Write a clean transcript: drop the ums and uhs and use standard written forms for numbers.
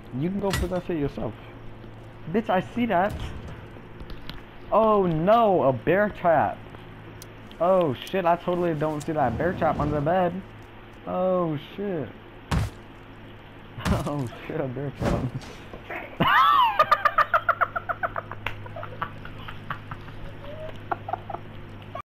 You can go put that shit yourself. Bitch, I see that. Oh no, a bear trap. Oh shit, I totally don't see that bear trap under the bed. Oh shit. Oh shit, a bear trap.